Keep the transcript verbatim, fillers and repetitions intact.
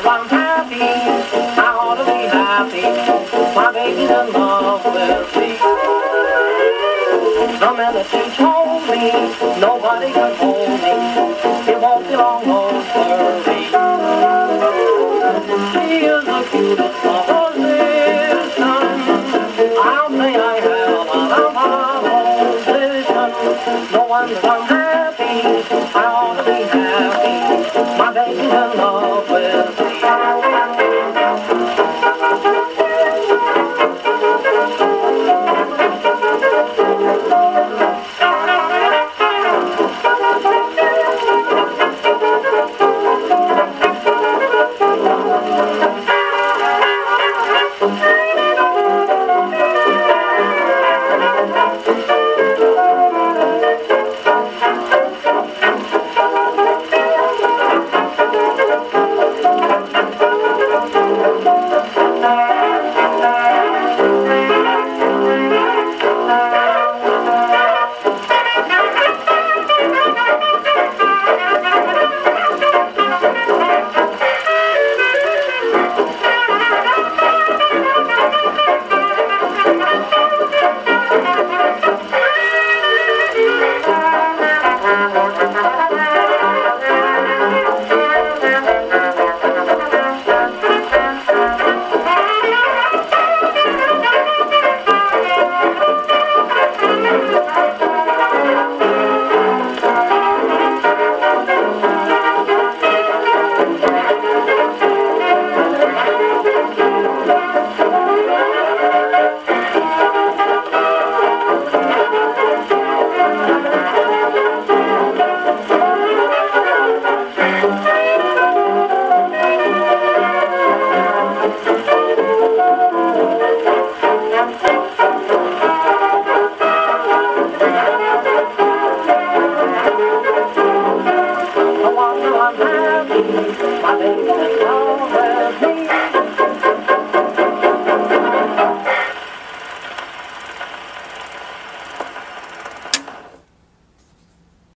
I'm happy, I ought to be happy. My baby's in love with me. The minute she told me nobody can hold me, it won't be long, no worry. She is the cutest proposition. I'll say I have a lot of opposition. No wonder I'm happy.